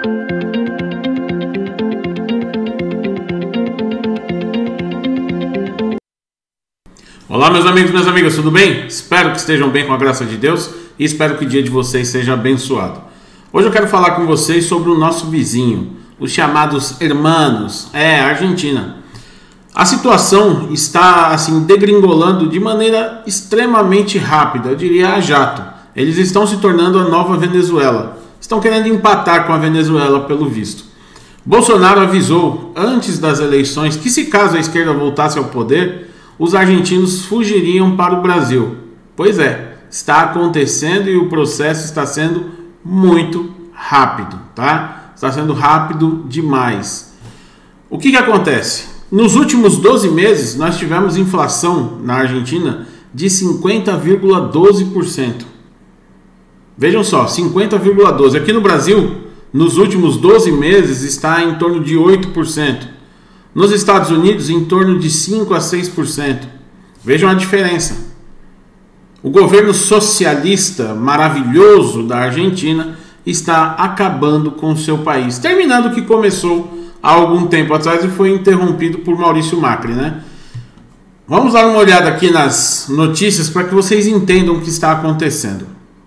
Olá, meus amigos e minhas amigas, tudo bem? Espero que estejam bem com a graça de Deus e espero que o dia de vocês seja abençoado. Hoje eu quero falar com vocês sobre o nosso vizinho, os chamados hermanos, a Argentina. A situação está assim degringolando de maneira extremamente rápida, eu diria a jato. Eles estão se tornando a nova Venezuela. Estão querendo empatar com a Venezuela pelo visto. Bolsonaro avisou antes das eleições que se caso a esquerda voltasse ao poder, os argentinos fugiriam para o Brasil. Pois é, está acontecendo e o processo está sendo muito rápido, tá? Está sendo rápido demais. O que acontece? Nos últimos 12 meses, nós tivemos inflação na Argentina de 50,12%. Vejam só, 50,12%. Aqui no Brasil, nos últimos 12 meses, está em torno de 8%. Nos Estados Unidos, em torno de 5% a 6%. Vejam a diferença. O governo socialista maravilhoso da Argentina está acabando com o seu país, terminando o que começou há algum tempo atrás e foi interrompido por Maurício Macri, né? Vamos dar uma olhada aqui nas notícias para que vocês entendam o que está acontecendo.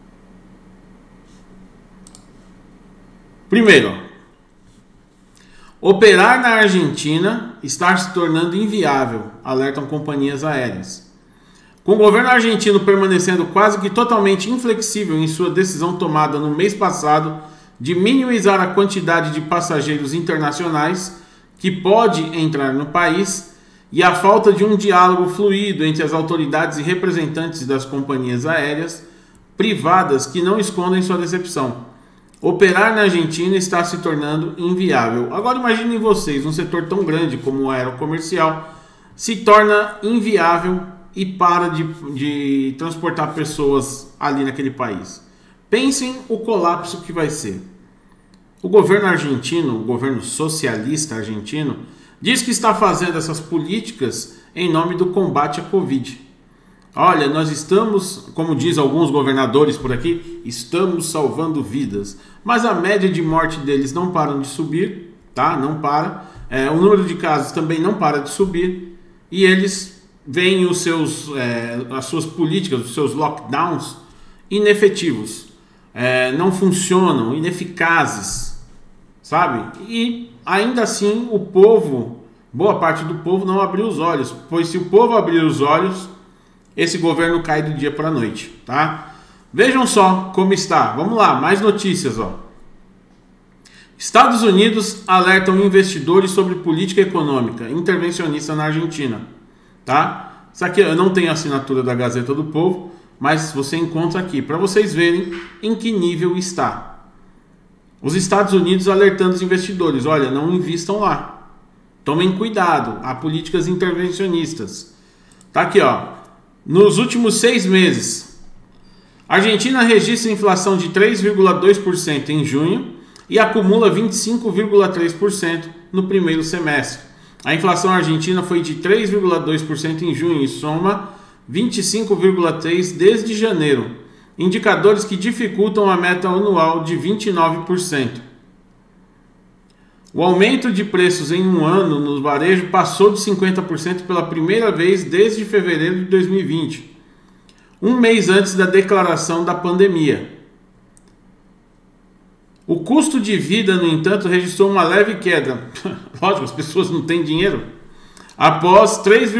Primeiro, operar na Argentina está se tornando inviável, alertam companhias aéreas. Com o governo argentino permanecendo quase que totalmente inflexível em sua decisão tomada no mês passado de minimizar a quantidade de passageiros internacionais que pode entrar no país e a falta de um diálogo fluido entre as autoridades e representantes das companhias aéreas privadas que não escondem sua decepção. Operar na Argentina está se tornando inviável. Agora imaginem vocês, um setor tão grande como o aerocomercial se torna inviável e para de transportar pessoas ali naquele país. Pensem o colapso que vai ser. O governo argentino, o governo socialista argentino, diz que está fazendo essas políticas em nome do combate à Covid. Olha, nós estamos, como diz alguns governadores por aqui, estamos salvando vidas. Mas a média de morte deles não para de subir, tá? Não para. O número de casos também não para de subir. E eles veem as suas políticas, os seus lockdowns inefetivos. Não funcionam, ineficazes, sabe? E ainda assim o povo, boa parte do povo não abriu os olhos. Pois se o povo abrir os olhos, esse governo cai do dia para a noite, tá? Vejam só como está. Vamos lá, mais notícias, ó. Estados Unidos alertam investidores sobre política econômica intervencionista na Argentina, tá? Isso aqui eu não tenho a assinatura da Gazeta do Povo, mas você encontra aqui para vocês verem em que nível está. Os Estados Unidos alertando os investidores, olha, não invistam lá. Tomem cuidado, há políticas intervencionistas. Tá aqui, ó. Nos últimos 6 meses, a Argentina registra inflação de 3,2% em junho e acumula 25,3% no primeiro semestre. A inflação argentina foi de 3,2% em junho e soma 25,3% desde janeiro, indicadores que dificultam a meta anual de 29%. O aumento de preços em um ano no varejo passou de 50% pela primeira vez desde fevereiro de 2020, um mês antes da declaração da pandemia. O custo de vida, no entanto, registrou uma leve queda. Lógico, as pessoas não têm dinheiro. Após os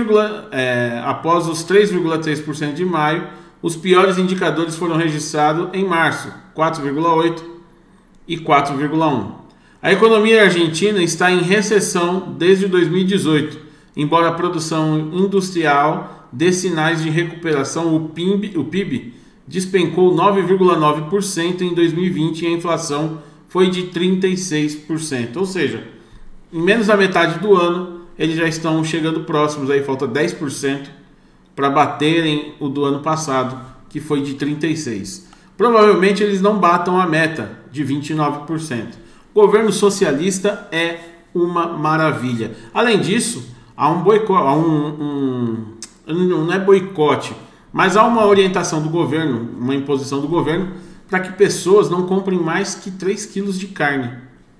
3,3% de maio, os piores indicadores foram registrados em março, 4,8% e 4,1%. A economia argentina está em recessão desde 2018, embora a produção industrial dê sinais de recuperação. O PIB despencou 9,9% em 2020 e a inflação foi de 36%. Ou seja, em menos da metade do ano, eles já estão chegando próximos, aí falta 10% para baterem o do ano passado, que foi de 36%. Provavelmente eles não batam a meta de 29%. O governo socialista é uma maravilha. Além disso, há um boicote, não é boicote, mas há uma orientação do governo, uma imposição do governo, para que pessoas não comprem mais que 3 quilos de carne.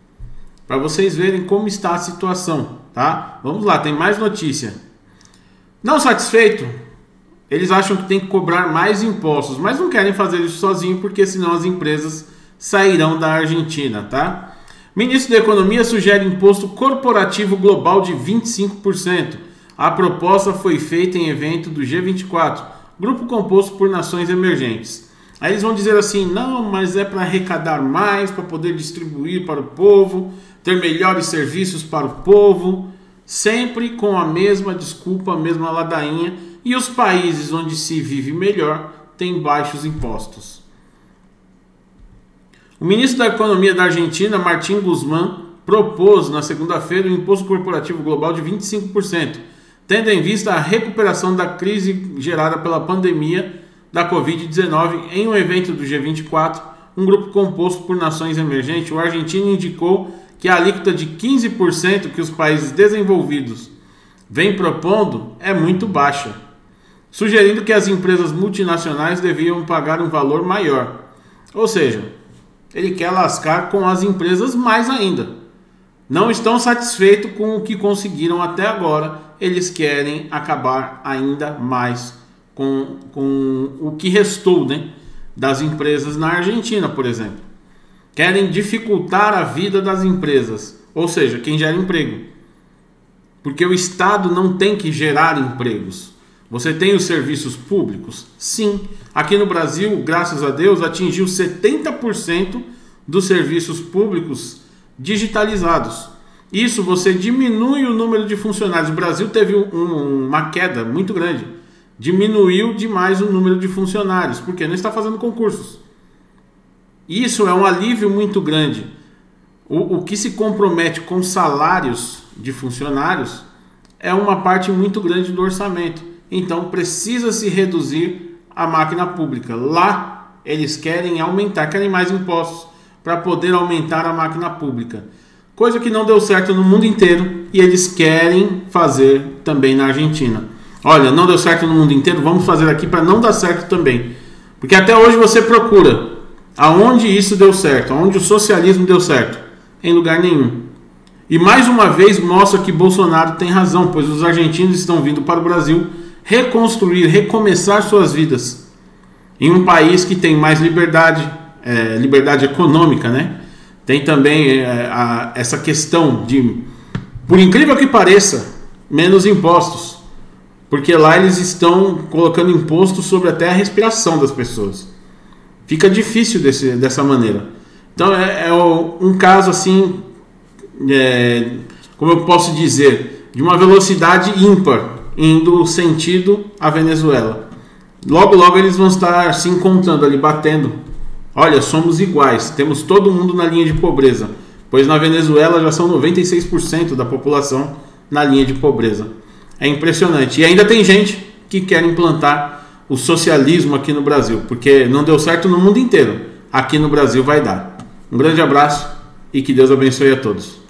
para vocês verem como está a situação, tá? Vamos lá, tem mais notícia. Não satisfeito, eles acham que tem que cobrar mais impostos, mas não querem fazer isso sozinho, porque senão as empresas sairão da Argentina, tá? Ministro da Economia sugere imposto corporativo global de 25%. A proposta foi feita em evento do G24, grupo composto por nações emergentes. Aí eles vão dizer assim, não, mas é para arrecadar mais, para poder distribuir para o povo, ter melhores serviços para o povo, sempre com a mesma desculpa, a mesma ladainha, e os países onde se vive melhor têm baixos impostos. O ministro da Economia da Argentina, Martín Guzmán, propôs na segunda-feira um imposto corporativo global de 25%, tendo em vista a recuperação da crise gerada pela pandemia da Covid-19 em um evento do G24, um grupo composto por nações emergentes. O argentino indicou que a alíquota de 15% que os países desenvolvidos vêm propondo é muito baixa, sugerindo que as empresas multinacionais deviam pagar um valor maior. Ou seja, ele quer lascar com as empresas mais ainda. Não estão satisfeitos com o que conseguiram até agora, eles querem acabar ainda mais com o que restou, né, das empresas na Argentina, por exemplo. Querem dificultar a vida das empresas, ou seja, quem gera emprego. Porque o Estado não tem que gerar empregos. Você tem os serviços públicos? Sim. Aqui no Brasil, graças a Deus, atingiu 70% dos serviços públicos digitalizados. Isso você diminui o número de funcionários. O Brasil teve uma queda muito grande. Diminuiu demais o número de funcionários, porque não está fazendo concursos. Isso é um alívio muito grande. O que se compromete com salários de funcionários é uma parte muito grande do orçamento. Então precisa se reduzir a máquina pública. Lá eles querem aumentar, querem mais impostos para poder aumentar a máquina pública. Coisa que não deu certo no mundo inteiro e eles querem fazer também na Argentina. Olha, não deu certo no mundo inteiro, vamos fazer aqui para não dar certo também. Porque até hoje você procura aonde isso deu certo, aonde o socialismo deu certo. Em lugar nenhum. E mais uma vez mostra que Bolsonaro tem razão, pois os argentinos estão vindo para o Brasil reconstruir, recomeçar suas vidas em um país que tem mais liberdade, liberdade econômica, né? Tem também essa questão de, por incrível que pareça, menos impostos, porque lá eles estão colocando imposto sobre até a respiração das pessoas. Fica difícil dessa maneira. Então é um caso assim, como eu posso dizer, de uma velocidade ímpar, indo sentido a Venezuela. Logo, logo eles vão estar se encontrando ali, batendo. Olha, somos iguais, temos todo mundo na linha de pobreza, pois na Venezuela já são 96% da população na linha de pobreza. É impressionante. E ainda tem gente que quer implantar o socialismo aqui no Brasil, porque não deu certo no mundo inteiro. Aqui no Brasil vai dar. Um grande abraço e que Deus abençoe a todos.